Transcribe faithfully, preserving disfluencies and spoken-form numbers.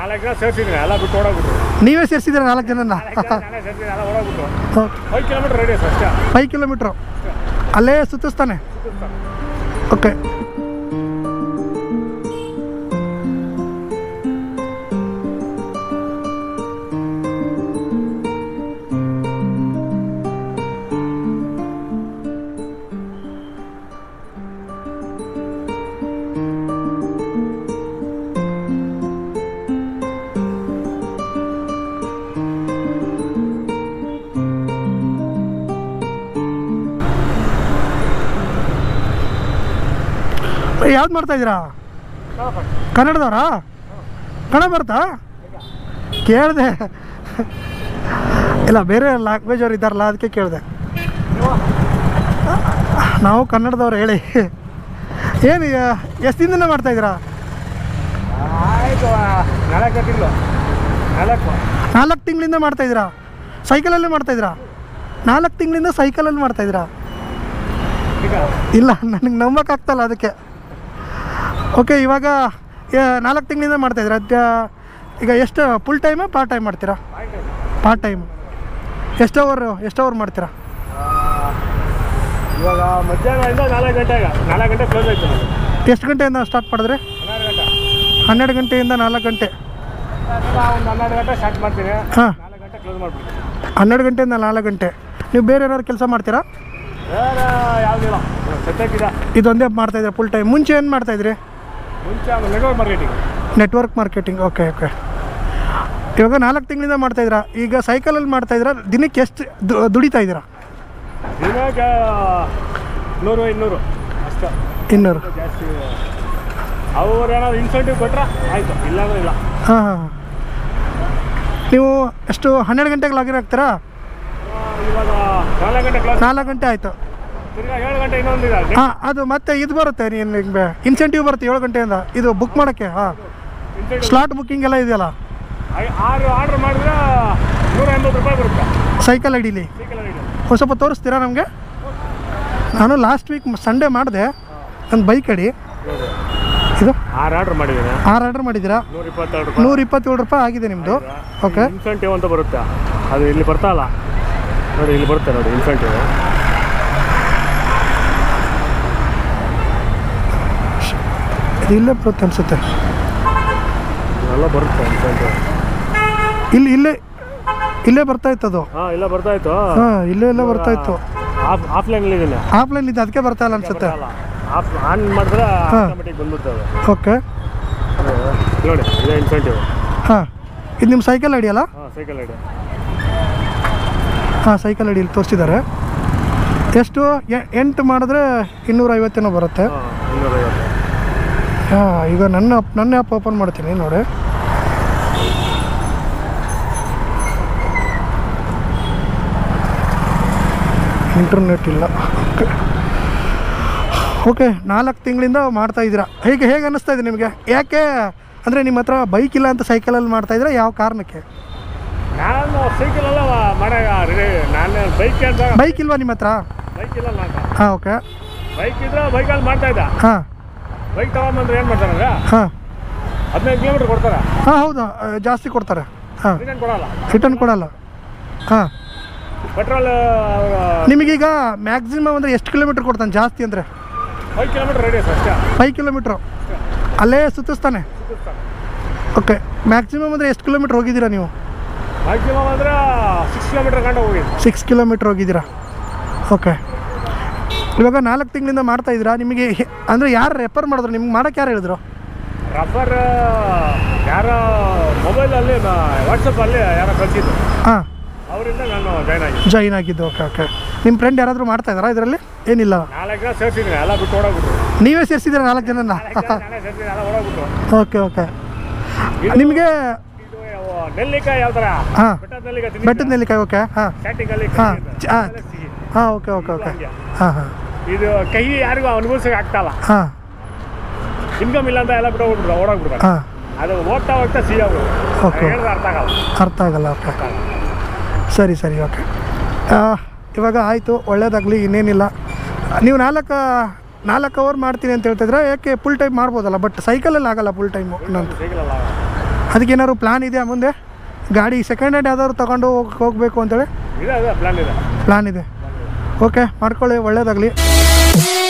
ನಾಲ್ಕು ಜನ ಸೇರಿಸಿದ್ದೀನಿ, ಎಲ್ಲ ಬಿಟ್ಟು ಓಡೋಗ್ಬಿಟ್ರು. ನೀವೇ ಸೇರಿಸಿದ್ದೀರಾ ನಾಲ್ಕು ಜನನ? ನಾನೇ ಸೇರಿಸಿದ್ದೀನಿ, ಎಲ್ಲ ಓಡೋಗ್ಬಿಟ್ರು. ಫೈವ್ ಕಿಲೋಮೀಟರ್ ರೇಡಿಯಸ್ ಅಷ್ಟೇ. ಫೈವ್ ಕಿಲೋಮೀಟ್ರು ಅಲ್ಲೇ ಸುತ್ತಿಸ್ತಾನೆ. ಓಕೆ. ಯಾವ್ದು ಮಾಡ್ತಾ ಇದ್ದೀರಾ? ಕನ್ನಡದವರಾ? ಕನ್ನಡ ಬರ್ತಾ? ಕೇಳಿದೆ. ಇಲ್ಲ, ಬೇರೆ ಲ್ಯಾಂಗ್ವೇಜ್ ಅವ್ರು ಇದ್ದಾರಲ್ಲ, ಅದಕ್ಕೆ ಕೇಳಿದೆ. ನಾವು ಕನ್ನಡದವ್ರು. ಹೇಳಿ, ಏನು ಎಷ್ಟು ದಿನದಿಂದ ಮಾಡ್ತಾಯಿದ್ದೀರಾ? ನಾಲ್ಕು ತಿಂಗಳಿಂದ ಮಾಡ್ತಾಯಿದ್ದೀರಾ? ಸೈಕಲಲ್ಲೇ ಮಾಡ್ತಾಯಿದ್ದೀರಾ? ನಾಲ್ಕು ತಿಂಗಳಿಂದ ಸೈಕಲಲ್ಲಿ ಮಾಡ್ತಾಯಿದ್ದೀರಾ? ಇಲ್ಲ, ನನಗೆ ನಂಬೋಕ್ಕಾಗ್ತಲ್ಲ, ಅದಕ್ಕೆ. ಓಕೆ, ಇವಾಗ ನಾಲ್ಕು ತಿಂಗಳಿಂದ ಮಾಡ್ತಾಯಿದ್ದೀರಾ? ಈಗ ಎಷ್ಟು ಫುಲ್ ಟೈಮಾ ಪಾರ್ಟ್ ಟೈಮ್ ಮಾಡ್ತೀರಾ? Part time. ಎಷ್ಟು ಅವರ್ ಎಷ್ಟು ಅವರ್ ಮಾಡ್ತೀರಾ? ಇವಾಗ ಮಧ್ಯಾಹ್ನದಿಂದ ನಾಲ್ಕು ಗಂಟೆಗೆ ನಾಲ್ಕು ಗಂಟೆ ಕ್ಲೋಸ್ ಆಯ್ತು. ಎಷ್ಟು ಗಂಟೆಯಿಂದ ಸ್ಟಾರ್ಟ್ ಮಾಡಿದ್ರೆ? ಹನ್ನೆರಡು ಗಂಟೆಯಿಂದ ನಾಲ್ಕು ಗಂಟೆ. ಒಂದು ಹನ್ನೆರಡು ಗಂಟೆ ಸ್ಟಾರ್ಟ್ ಮಾಡ್ತೀನಿ. ಹಾಂ, ನಾಲ್ಕು ಗಂಟೆ ಕ್ಲೋಸ್ ಮಾಡ್ಬಿಡ್ತೀನಿ. ಹನ್ನೆರಡು ಗಂಟೆಯಿಂದ ನಾಲ್ಕು ಗಂಟೆ. ನೀವು ಬೇರೆ ಏನಾದ್ರು ಕೆಲಸ ಮಾಡ್ತೀರಾ? ಬೇರೆ ಯಾವುದಿಲ್ಲ, ಸದ್ಯಕ್ಕಿದೆ ಇದೊಂದೇ ಮಾಡ್ತಾಯಿದ್ದೀರಾ ಫುಲ್ ಟೈಮ್? ಮುಂಚೆ ಏನು ಮಾಡ್ತಾಯಿದ್ರಿ? ಮುಂಚೆ network marketing. Network marketing. Okay okay. ಇವಾಗ ನಾಲ್ಕು ತಿಂಗಳಿಂದ ಮಾಡ್ತಾಯಿದ್ದೀರಾ. ಈಗ ಸೈಕಲಲ್ಲಿ ಮಾಡ್ತಾಯಿದ್ದೀರಾ? ದಿನಕ್ಕೆ ಎಷ್ಟು ದುಡಿತಾ ಇದ್ದೀರಾ? ದಿನಕ್ಕೆ ನೂರು ಇನ್ನೂರು ಅಷ್ಟೇ. ಇನ್ನೂರು ಜಾಸ್ತಿ. ಅವ್ರು ಏನಾದ್ರು ಇನ್ಸೆಂಟಿವ್ ಕೊಟ್ಟರೆ ಆಯಿತು, ಇಲ್ಲಾಂದ್ರೆ ಇಲ್ಲ. ಹಾಂ ಹಾಂ. ನೀವು ಎಷ್ಟು ಹನ್ನೆರಡು ಗಂಟೆಗೆ ಲಾಗಿನ್ ಆಗ್ತೀರಾ? ಇವಾಗ ನಾಲ್ಕು ಗಂಟೆ ಕ್ಲಾಸ್. ನಾಲ್ಕು ಗಂಟೆ ಆಯಿತು. ತಿರ್ಗಾ ಏಳು ಗಂಟೆ ಇನ್ನೊಂದು ಇದೆ. ಹಾಂ, ಅದು ಮತ್ತೆ ಇದು ಬರುತ್ತೆ, ನೀನು ನಿಮಗೆ ಇನ್ಸೆಂಟಿವ್ ಬರುತ್ತೆ ಏಳು ಗಂಟೆಯಿಂದ. ಇದು ಬುಕ್ ಮಾಡೋಕ್ಕೆ. ಹಾಂ, ಸ್ಲಾಟ್ ಬುಕ್ಕಿಂಗ್ ಎಲ್ಲ ಇದೆಯಲ್ಲ. ಆರು ಆರ್ಡ್ರ್ ಮಾಡಿದ್ರೆ ನೂರ ಎಂಬತ್ತು ರೂಪಾಯಿ ಬರುತ್ತೆ ಸೈಕಲ್ ಐಡಿಲಿ. ಸೈಕಲ್ ಐಡಿ ಒಂದು ಸ್ವಲ್ಪ ತೋರಿಸ್ತೀರಾ ನಮಗೆ? ನಾನು ಲಾಸ್ಟ್ ವೀಕ್ ಸಂಡೇ ಮಾಡಿದೆ ನನ್ನ ಬೈಕ್ ಅಡಿ. ಇದು ಆರು ಆರ್ಡ್ರ್ ಮಾಡಿದ್ದೀನಿ. ಆರು ಆರ್ಡರ್ ಮಾಡಿದ್ದೀರಾ? ನೂರ ಇಪ್ಪತ್ತೆರಡು ರೂಪಾಯಿ ನೂರ ಇಪ್ಪತ್ತೇಳು ರೂಪಾಯಿ ಆಗಿದೆ ನಿಮ್ಮದು. ಓಕೆ. ಇನ್ಸೆಂಟಿವ್ ಅಂತ ಬರುತ್ತೆ, ಅದು ಇಲ್ಲಿ ಬರ್ತಾಯಿಲ್ಲ ನೋಡಿ, ಇಲ್ಲಿ ಬರುತ್ತೆ ನೋಡಿ ಇನ್ಸೆಂಟಿವ್. ಇದು ಇಲ್ಲೇ ಬರುತ್ತೆ ಅನಿಸುತ್ತೆ. ಎಲ್ಲ ಬರುತ್ತೆ ಇನ್ಸೆಂಟಿವ್. ಇಲ್ಲಿ ಇಲ್ಲೇ ಇಲ್ಲೇ ಬರ್ತಾ ಇತ್ತು ಅದು. ಹಾಂ, ಇಲ್ಲ ಬರ್ತಾ ಇತ್ತು. ಹಾಂ, ಇಲ್ಲೇ ಎಲ್ಲ ಬರ್ತಾ ಇತ್ತು. ಆಫ್ ಆಫ್ಲೈನಲ್ಲಿ ಇದೀನಿ. ಆಫ್ಲೈನ್ ಇದೆ, ಅದಕ್ಕೆ ಬರ್ತಾ ಇಲ್ಲ ಅನಿಸುತ್ತೆ. ಆಫ್ ಆನ್ ಮಾಡಿದ್ರೆ ಆಟೋಮೆಟಿಕ್ ಬಂದ್ಬಿಡ್ತದೆ. ಓಕೆ ನೋಡಿ, ಇದೇ ಇನ್ಸೆಂಟಿವ್. ಹಾಂ, ಇದು ನಿಮ್ಮ ಸೈಕಲ್ ಐಡಿ ಅಲ್ಲ? ಹಾಂ, ಸೈಕಲ್ ಐಡಿ. ಹಾಂ, ಸೈಕಲ್ ಐಡಿ ಇಲ್ಲಿ ತೋರಿಸಿದ್ದಾರೆ. ಎಷ್ಟು ಎಂಟು ಮಾಡಿದ್ರೆ ಇನ್ನೂರ ಐವತ್ತೇನೋ ಬರುತ್ತೆ. ಇನ್ನೂರೈವತ್ತು. ಹಾಂ, ಈಗ ನನ್ನ ನನ್ನ ಆ್ಯಪ್ ಓಪನ್ ಮಾಡ್ತೀನಿ ನೋಡಿ. ಇಂಟರ್ನೆಟ್ ಇಲ್ಲ. ಓಕೆ ಓಕೆ ನಾಲ್ಕು ತಿಂಗಳಿಂದ ಮಾಡ್ತಾಯಿದ್ದೀರಾ. ಹೇಗೆ ಹೇಗೆ ಅನ್ನಿಸ್ತಾ ಇದೆ ನಿಮಗೆ? ಯಾಕೆ ಅಂದರೆ ನಿಮ್ಮ ಹತ್ರ ಬೈಕ್ ಇಲ್ಲ ಅಂತ ಸೈಕಲಲ್ಲಿ ಮಾಡ್ತಾಯಿದ್ದೀರಾ? ಯಾವ ಕಾರಣಕ್ಕೆ? ನಾನು ಸೈಕಲೆಲ್ಲ ಮಾಡೋ ನಾನು ಬೈಕ್ ಅಂತ. ಬೈಕ್ ಇಲ್ವಾ ನಿಮ್ಮ ಹತ್ರ? ಬೈಕ್ ಇಲ್ಲ ನಾನು. ಹಾಂ, ಓಕೆ. ಬೈಕ್ ಇದ್ರೆ ಬೈಕಲ್ಲಿ ಮಾಡ್ತಾಯಿದ್ದ. ಹಾಂ, ಬೈಕ್ ತಗೊಂಬಂದ್ರೆ ಏನು ಮಾಡ್ತಾರಂದ್ರೆ ಹಾಂ ಹದಿನೈದು ಕಿಲೋಮೀಟ್ರ್ ಕೊಡ್ತಾರೆ. ಹಾಂ, ಹೌದಾ? ಜಾಸ್ತಿ ಕೊಡ್ತಾರೆ. ಹಾಂ, ರಿಟರ್ನ್ ಕೊಡಲ್ಲ. ರಿಟರ್ನ್ ಕೊಡಲ್ಲ. ಹಾಂ, ಪೆಟ್ರೋಲ್ ನಿಮಗೀಗ ಮ್ಯಾಕ್ಸಿಮಮ್ ಅಂದರೆ ಎಷ್ಟು ಕಿಲೋಮೀಟ್ರ್ ಕೊಡ್ತಾನೆ ಜಾಸ್ತಿ ಅಂದರೆ? ಫೈವ್ ಕಿಲೋಮೀಟ್ರ್ ರೇಡಿಯಸ್ ಅಷ್ಟೇ. ಫೈವ್ ಕಿಲೋಮೀಟ್ರು ಅಲ್ಲೇ ಸುತ್ತಿಸ್ತಾನೆ. ಓಕೆ, ಮ್ಯಾಕ್ಸಿಮಮ್ ಅಂದರೆ ಎಷ್ಟು ಕಿಲೋಮೀಟ್ರ್ ಹೋಗಿದ್ದೀರಾ ನೀವು? ಮ್ಯಾಕ್ಸಿಮಮ್ ಅಂದರೆ ಸಿಕ್ಸ್ ಕಿಲೋಮೀಟ್ರ್ ಗಂಟೆ ಹೋಗಿದ್ದು. ಸಿಕ್ಸ್ ಕಿಲೋಮೀಟ್ರ್ ಹೋಗಿದ್ದೀರಾ? ಓಕೆ. ಇವಾಗ ನಾಲ್ಕು ತಿಂಗಳಿಂದ ಮಾಡ್ತಾಯಿದ್ದೀರಾ. ನಿಮಗೆ ಅಂದರೆ ಯಾರು ರೆಫರ್ ಮಾಡಿದ್ರು? ನಿಮ್ಗೆ ಮಾಡೋಕ್ಕೆ ಯಾರು ಹೇಳಿದ್ರು? ರೆಫರ್ ಯಾರೋ ಮೊಬೈಲಲ್ಲಿ ವಾಟ್ಸಪ್ಪಲ್ಲಿ ಯಾರೋ ಕಳಿಸಿದ್ದು. ಹಾಂ, ಅವರಿಂದ ನಾನು ಜಾಯ್ನ್ ಆಗಿದ್ದು. ಜಾಯಿನ್ ಆಗಿದ್ದು. Okay okay. ನಿಮ್ಮ ಫ್ರೆಂಡ್ ಯಾರಾದರೂ ಮಾಡ್ತಾಯಿದ್ದಾರಾ ಇದರಲ್ಲಿ? ಏನಿಲ್ಲ, ನಾಲ್ಕು ಜನ ಸೇರಿಸಿದ್ದೀನಿ, ಎಲ್ಲ ಬಿಟ್ಟು ಓಡೋಗ್ಬಿಟ್ರು. ನೀವೇ ಸೇರಿಸಿದ್ದೀರಾ ನಾಲ್ಕು ಜನನ? ನಾನೇ ಸೇರಿಸಿದ್ದೀನಿ, ಎಲ್ಲ ಓಡೋಗ್ಬಿಟ್ರು. Okay okay. ನಿಮಗೆ ನೆಲ್ಲಿಕಾಯಿ ಯಾವ ಥರ? ಹಾಂ, ಬೆಟ್ಟದ ನೆಲ್ಲಿಕಾಯಿ. ಬೆಟ್ಟದ ನೆಲ್ಲಿಕಾಯಿ. ಓಕೆ. ಹಾಂ ಸ್ಟಾರ್ಟಿಂಗಲ್ಲಿ ಹಾಂ ಹಾಂ ಹಾಂ ಓಕೆ ಓಕೆ ಓಕೆ. ಹಾಂ ಹಾಂ. ಇದು ಕಹಿ ಯಾರಿಗೂ ಅನುಭವಿಸೋಕೆ ಆಗ್ತಾಯಿಲ್ಲ. ಹಾಂ, ಇನ್ಕಮ್ ಇಲ್ಲ ಅಂತ ಎಲ್ಲ ಬಿಟ್ಟು ಹೋಗ್ಬಿಟ್ರು, ಓಡೋಗ್ಬಿಡ್ತಾರೆ. ಹಾಂ, ಅದು ಹೋಗ್ತಾ ಹೋಗ್ತಾ ಸಿಹಿ ಆಗ್ಬಿಡು. ಓಕೆ. ಹೇಳಿದ್ರೆ ಅರ್ಥ ಆಗಲ್ಲ. ಅರ್ಥ ಆಗಲ್ಲ. ಓಕೆ, ಸರಿ ಸರಿ. ಓಕೆ, ಇವಾಗ ಆಯಿತು, ಒಳ್ಳೇದಾಗಲಿ. ಇನ್ನೇನಿಲ್ಲ. ನೀವು ನಾಲ್ಕು ನಾಲ್ಕು ಅವರ್ ಮಾಡ್ತೀನಿ ಅಂತ ಹೇಳ್ತಿದ್ರೆ, ಯಾಕೆ ಫುಲ್ ಟೈಮ್ ಮಾಡ್ಬೋದಲ್ಲ? ಬಟ್ ಸೈಕಲಲ್ಲಿ ಆಗಲ್ಲ ಫುಲ್ ಟೈಮು. ಇನ್ನೊಂದು ಸೈಕಲಲ್ಲ. ಅದಕ್ಕೇನಾದ್ರು ಪ್ಲ್ಯಾನ್ ಇದೆಯಾ ಮುಂದೆ? ಗಾಡಿ ಸೆಕೆಂಡ್ ಹ್ಯಾಂಡ್ ಯಾವ್ದಾದ್ರು ತೊಗೊಂಡು ಹೋಗಿ ಹೋಗಬೇಕು ಅಂತೇಳಿ ಇದೆ ಅದೇ ಪ್ಲ್ಯಾನ್ ಇದೆ ಪ್ಲ್ಯಾನ್ ಇದೆ. ಓಕೆ, ಮಾಡ್ಕೊಳ್ಳಿ, ಒಳ್ಳೆಯದಾಗಲಿ.